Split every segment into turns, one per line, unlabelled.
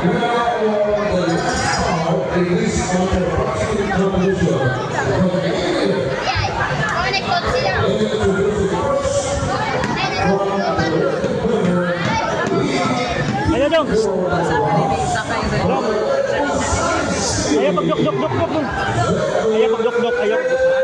Ayo dong. Ayo pagdok-dok-dok dong. Ayo pagdok-dok, ayo.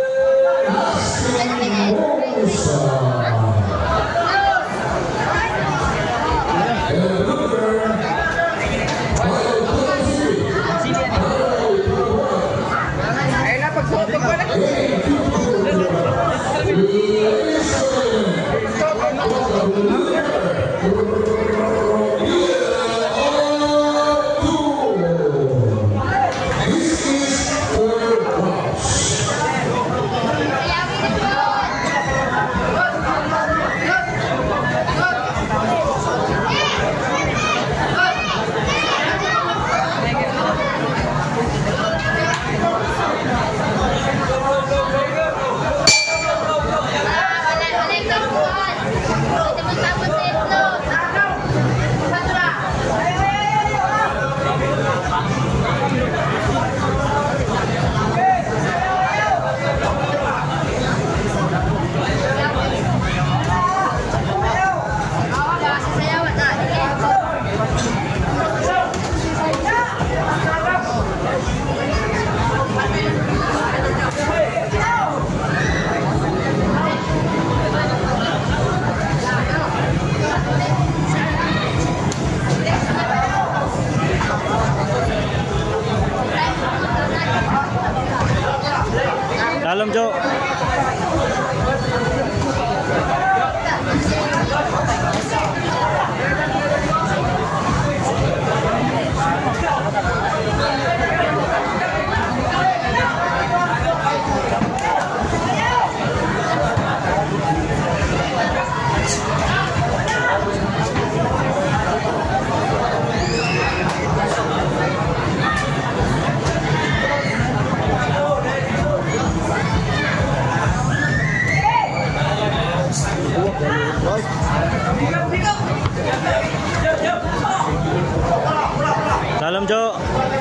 Dalam, Jo. Dalam, Jo.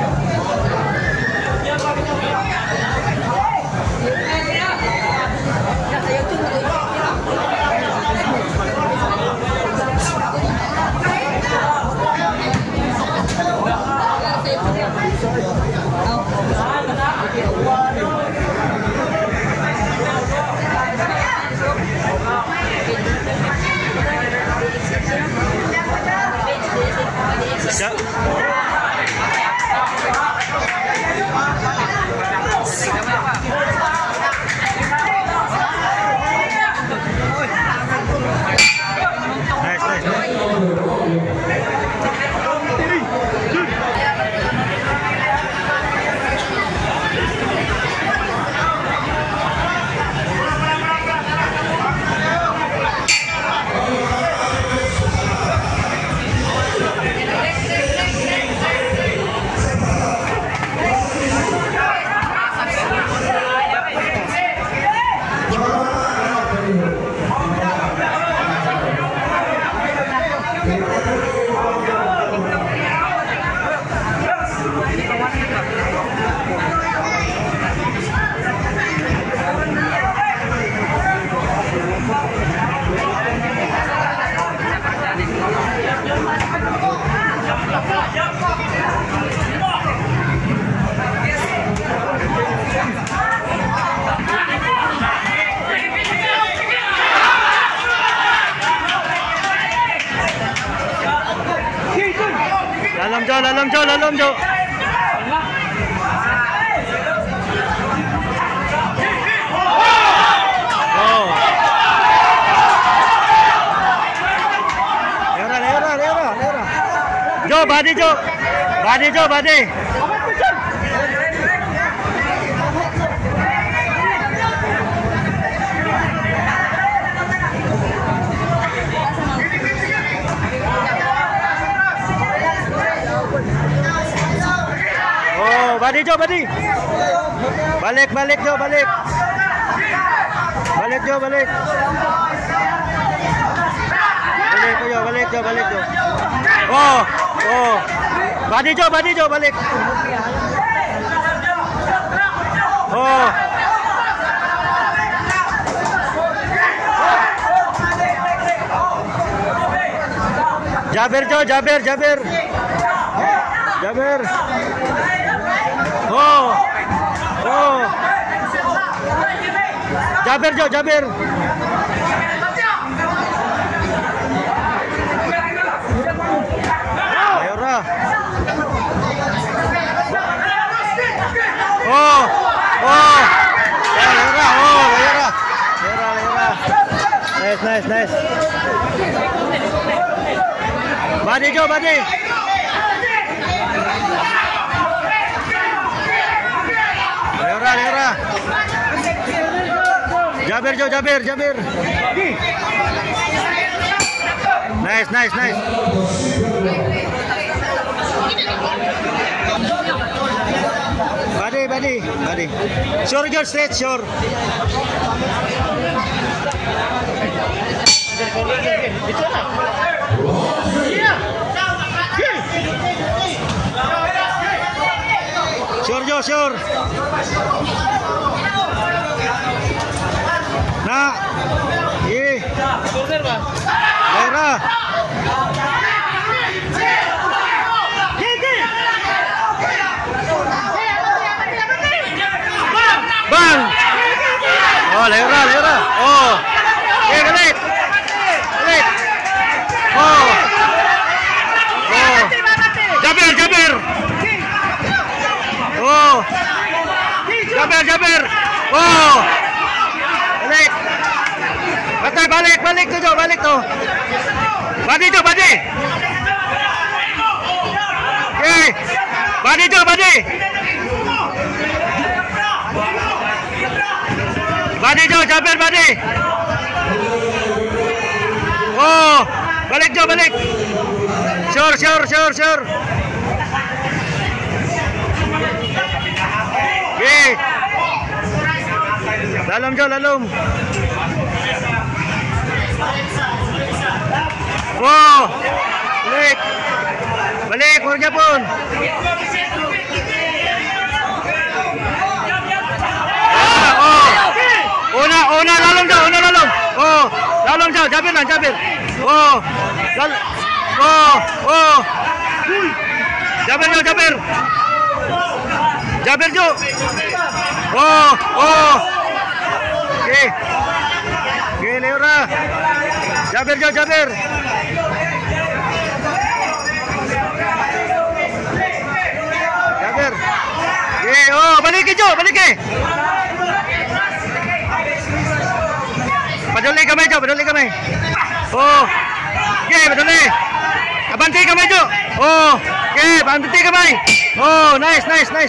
Siap. Dalam, Jo. Oh. Lera. Jo, badi, Jo. Badi. Oh, badi, Jo. Balik, Jo. Balik, Jo. Balik, Jo. Oh. Badi Jo, balik. Oh. Jabir Jo, Jabir. Oh. Jabir Jo, Jabir. Ayora. Oh. Ayora. Nice. Badi Jo, badi. Ayora. Jabir Jo, Jabir. Nice. Badi. Sure, Jo, straight, sure. Sure, Jo, sure. Nah, Daerah. Bang. Oh, Daerah. Oh. Balik. Oh. Jabir. Oh. Jabir. Oh. Balik tuh Jo, balik tuh. Badi Jo. Oke. Badi Jo. Badi Jo, Jabir, badi. Oh, balik Jo, balik. Sure. Oke. Dalam Jo, dalam. Wow, balik, warga pun. Ona, dalam. Oh, dalam Jo, Jabir. Oh, Jabir. Jabir Jo. Oh. Oke, Leora. Jabir Jo. Jabir. Oh, balik Jo. Paduli kamay Jo. Oh. Paduli. Abanti kamay Jo. Oh. Abanti kamay. Oh, nice.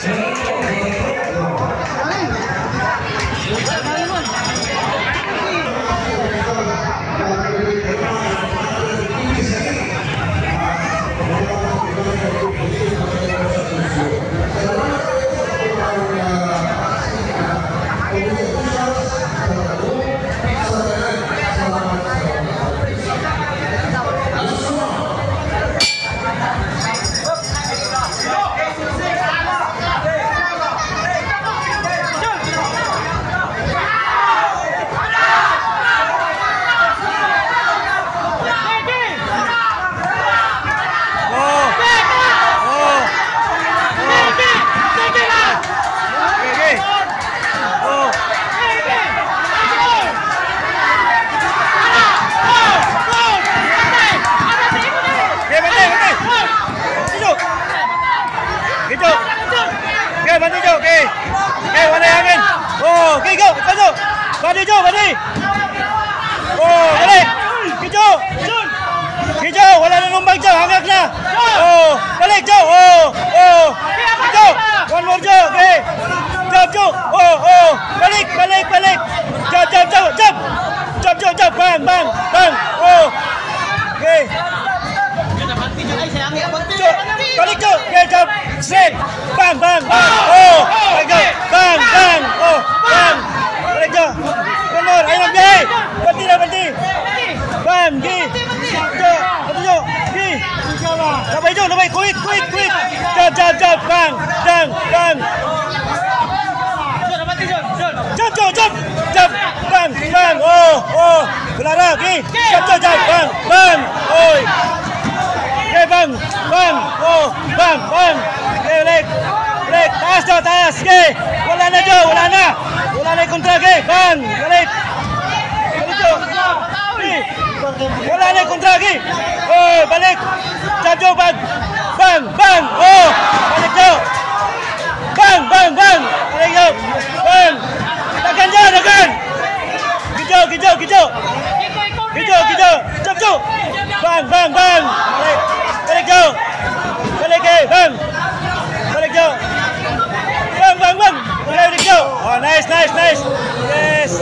Badi Jo. Oh, balik. Hijau, wala na lumbang Jo, hangak na. Oh, balik Jo. Oh. Jo. One more Jo. Okay. Jump Jo. Oh. Balik. Jump. Bang. Oh. Okay. Jo. Balik Jo. Okay, jump. Straight. Bang. Oh. Bang. Oh. Bang. Balik Jo. One more. Ayo lagi. Berhenti. Bang. Jo. Jo. Gi. Lebay Jo. Kuit. quick. Jump, bang. Jump, bang. Oh, Clara, okay. Jump, bang. Oi. Okay, bang. Oh, bang. Okay, balik. Taas. Okay. Wala na kontra, okay. Bang, balik. Wala na kontra, okay. Oh, balik. Jump, bang. Oh, balik Jo. Bang. Balik Jo. Bang. Tekan. Gijo. Jump. Bang. Balik Jo. Balik bang. Balik Jo. Bang. Balik Jo. Oh, nice. Yes.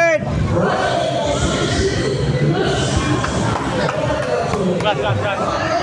Red.